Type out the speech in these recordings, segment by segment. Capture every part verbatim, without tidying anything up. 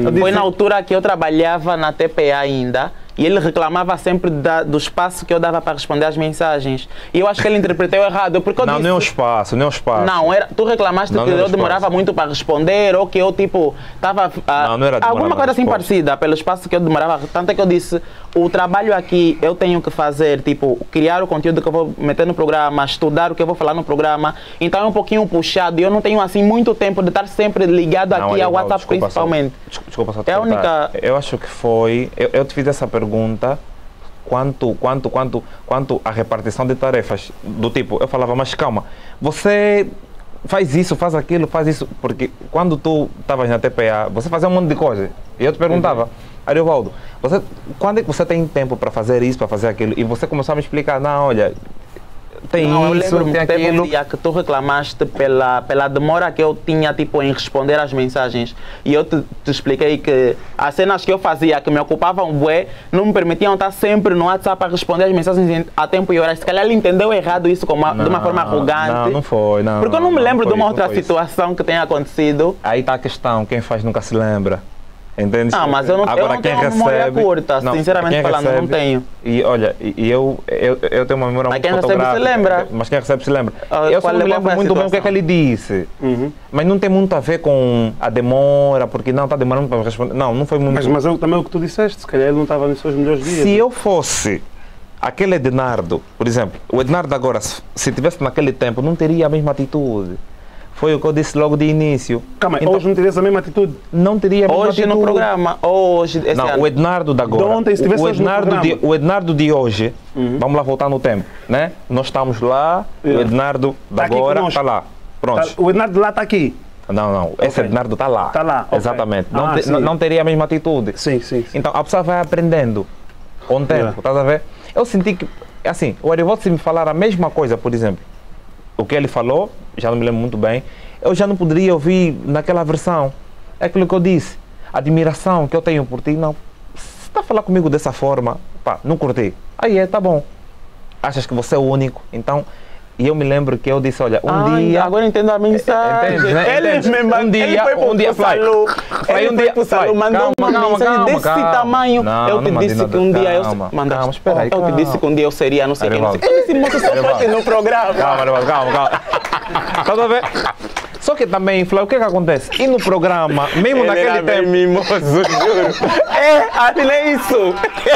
Foi na altura que eu trabalhava na T P A ainda. E ele reclamava sempre da, do espaço que eu dava para responder às mensagens. E eu acho que ele interpretou errado. Porque eu não, disse, não é o espaço, não é o espaço. Não, era, tu reclamaste não, que não eu demorava muito para responder, ou que eu, tipo, estava... Não, não era alguma coisa assim parecida, pelo espaço que eu demorava. Tanto é que eu disse, o trabalho aqui eu tenho que fazer, tipo, criar o conteúdo que eu vou meter no programa, estudar o que eu vou falar no programa. Então é um pouquinho puxado e eu não tenho, assim, muito tempo de estar sempre ligado não, aqui ao WhatsApp, desculpa, principalmente. Só, desculpa só te é a única... Eu acho que foi... Eu, eu te fiz essa pergunta quanto, quanto, quanto, quanto a repartição de tarefas, do tipo, eu falava, mas calma, você faz isso, faz aquilo, faz isso, porque quando tu estavas na T P A, você fazia um monte de coisa, e eu te perguntava, uhum. Ariovaldo, você, quando é que você tem tempo para fazer isso, para fazer aquilo, e você começou a me explicar, não, olha, tem não, isso, eu tem teve aquilo. Um dia que tu reclamaste pela, pela demora que eu tinha, tipo, em responder às mensagens. E eu te, te expliquei que as cenas que eu fazia, que me ocupavam bué, não me permitiam estar sempre no WhatsApp para responder as mensagens a tempo e horas. Se calhar ele entendeu errado isso como uma, não, de uma forma arrogante. Não, não foi, não. Porque eu não me lembro não foi, de uma outra foi situação isso. que tenha acontecido. Aí está a questão, quem faz nunca se lembra. Entende? Não, mas eu não, Agora, eu não quem tenho uma memória recebe, curta, não, sinceramente falando, recebe, não tenho. E olha, e eu, eu, eu tenho uma memória mas muito fotográfica. Mas quem recebe se lembra. Mas quem recebe se lembra. Uh, eu só me lembro muito bem o que é que ele disse. Uhum. Mas não tem muito a ver com a demora, porque não, está demorando para responder. Não, não foi muito... Mas, mas eu, também o que tu disseste, se calhar ele não estava nos seus melhores dias. Se eu fosse aquele Ednardo, por exemplo, o Ednardo agora, se, se tivesse naquele tempo, não teria a mesma atitude. Foi o que eu disse logo de início. Calma, então, hoje não teria essa mesma atitude? Não teria a mesma hoje atitude. no programa, hoje, esse não, ano. o Ednardo de agora. De ontem, se tivesse o, hoje Ednardo no de, o Ednardo de hoje, uhum. Vamos lá voltar no tempo, né? Nós estamos lá, yeah. O Ednardo de tá agora está lá. Pronto. Tá, o Ednardo de lá está aqui? Não, não. Okay. Esse Ednardo está lá. Está lá. Okay. Exatamente. Ah, não, te, não teria a mesma atitude. Sim, sim, sim. Então a pessoa vai aprendendo com o tempo, yeah. Estás a ver? Eu senti que, assim, o Ariovaldo, se me falar a mesma coisa, por exemplo, o que ele falou, já não me lembro muito bem, eu já não poderia ouvir naquela versão. É aquilo que eu disse. A admiração que eu tenho por ti, não. Se está a falar comigo dessa forma, pá, não curti. Aí é, tá bom. Achas que você é o único. Então, e eu me lembro que eu disse, olha, um Ai, dia... Agora entendo a mensagem. Entende, né? Ele Entende? me mandou, um dia, ele foi pro um dia, salão, Fly, ele um foi dia, pro salão, mandou calma, uma calma, mensagem calma, desse calma. tamanho. Não, eu te não disse nada. que um dia eu... Calma, Mandaste, calma, espera aí, eu calma. te disse que um dia eu seria, não sei quem, não sei quem. Esse moço só fosse no programa. Calma, calma, calma. calma. Tá a ver? Só que também, Fly, o que que acontece? E no programa, mesmo ele naquele era tempo... Bem mimoso, juro. É, assim é isso.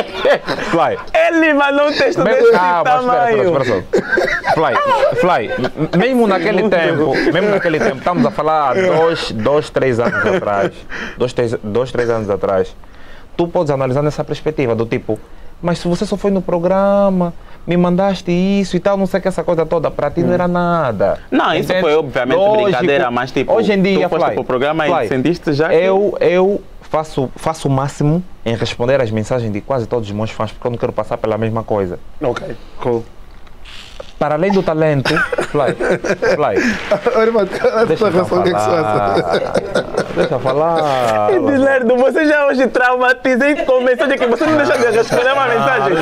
Fly. Ele mandou um texto Mesmo, desse calma, tamanho. Espera, espera, espera. Fly, Fly, mesmo naquele tempo, mesmo naquele tempo, estamos a falar dois, dois, três anos atrás, dois, três, dois, três anos atrás, tu podes analisar nessa perspectiva do tipo, mas se você só foi no programa, me mandaste isso e tal, não sei que essa coisa toda, para ti hum. não era nada. Não, isso entende? foi obviamente Lógico, brincadeira, mas tipo, hoje em dia, tu foste Fly, pro programa Fly, e sentiste já que... Eu, eu faço, faço o máximo em responder às mensagens de quase todos os meus fãs, porque eu não quero passar pela mesma coisa. Ok, cool. Para além do talento, Fly, Fly. Irmão, deixa eu falar. Deixa eu falar. Ednardo, você já hoje traumatizei com mensagem que você não deixa de responder uma mensagem.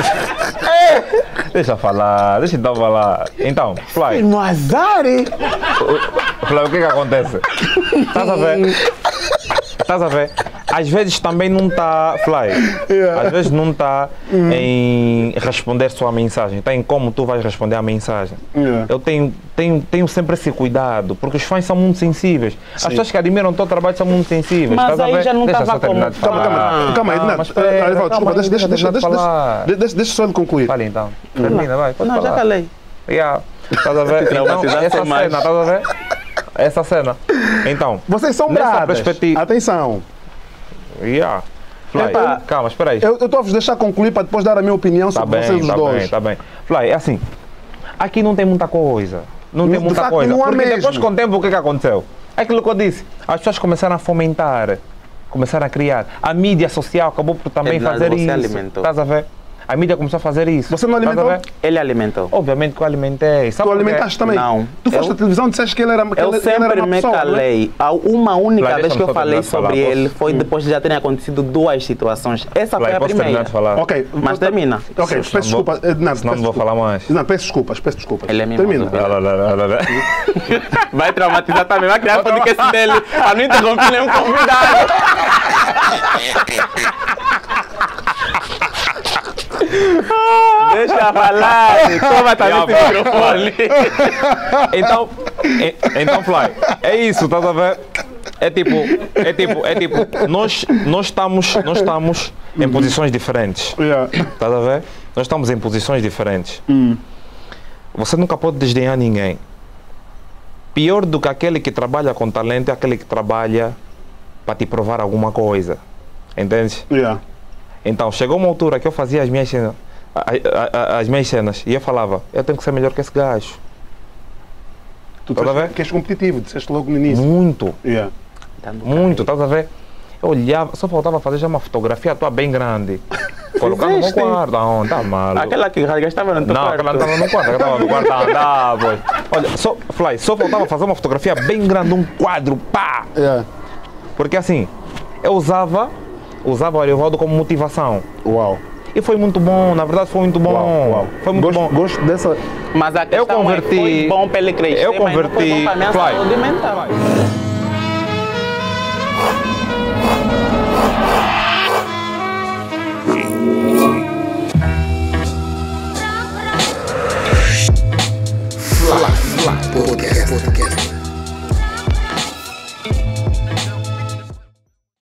É. Deixa eu falar, deixa eu então falar. Então, Fly. No azar, hein? Fly, o que que acontece? Estás a ver? Estás a ver? Às vezes também não está, Fly, yeah. Às vezes não está uhum. em responder só a mensagem, está em como tu vais responder a mensagem. Yeah. Eu tenho, tenho, tenho sempre esse cuidado, porque os fãs são muito sensíveis. Sim. As pessoas que admiram o teu trabalho são muito sensíveis. Mas aí já não estava como... Calma, calma, calma aí, desculpa, deixa, deixa, deixa, deixa, deixa só ele concluir. Fala então, termina, vai, pode Não, falar. já calei. Yeah. Estás a ver? Então, essa cena, estás a ver? Essa cena. Então, vocês são bradas. Atenção. Yeah. Fly, Epa, calma, espera aí. Eu estou a vos deixar concluir para depois dar a minha opinião tá sobre bem, vocês os tá dois. Bem, tá bem. Fly, é assim, aqui não tem muita coisa. Não tem de muita facto, coisa. Não há porque mesmo. Depois com o tempo o que que aconteceu? É aquilo que eu disse. As pessoas começaram a fomentar, começaram a criar. A mídia social acabou por também Ednardo, fazer você isso. alimentou. Estás a ver? A mídia começou a fazer isso. Você não alimentou? Ele alimentou. Obviamente que eu alimentei. Sabe tu alimentaste também? Não. Tu foste eu, à televisão e disseste que ele era, que eu ele, sempre ele era uma me pessoa, calei. Né? Uma única Fly, vez que eu falei sobre falar, ele posso? foi hum. depois de já terem acontecido duas situações. Essa Fly, foi a posso primeira. De falar? Ok. Mas termina. Ok, peço desculpa. Não, senão não vou falar mais. Não, peço desculpas, peço desculpas. Ele é mimoso. Termina. Vai traumatizar também. Vai criar o podcast dele para não interromper nenhum convidado. a falar, toma também esse microfone. Então, e- então, Fly, é isso, estás a ver? É tipo, é tipo, é tipo, nós, nós estamos, nós estamos em posições diferentes. Yeah. Estás a ver? Nós estamos em posições diferentes. Hum. Você nunca pode desdenhar ninguém. Pior do que aquele que trabalha com talento é aquele que trabalha para te provar alguma coisa. Entende? Yeah. Então, chegou uma altura que eu fazia as minhas cenas, a- a- a- as minhas cenas e eu falava, eu tenho que ser melhor que esse gajo. Tu Estás a ver? que és competitivo, disseste logo no início. Muito, Yeah. muito, estás a ver? Eu olhava, só faltava fazer já uma fotografia tua bem grande. Colocar no meu Fizeste? quarto, aonde? Tá maluco. Aquela que gastava no teu Não, quarto. aquela não estava no quarto, aquela estava no quarto a andar, pois. Olha, só, Fly, só faltava fazer uma fotografia bem grande, um quadro, pá! Yeah. Porque assim, eu usava, usava o Ariovaldo como motivação. Uau. E foi muito bom, na verdade foi muito bom. Uau, uau. Foi muito gosto, bom. Gosto dessa. Mas a questão Eu converti- é, foi bom para ele crescer, eu mas não foi converti- bom para a minha Fly. saúde mental. Fla, Fla, podcast, podcast.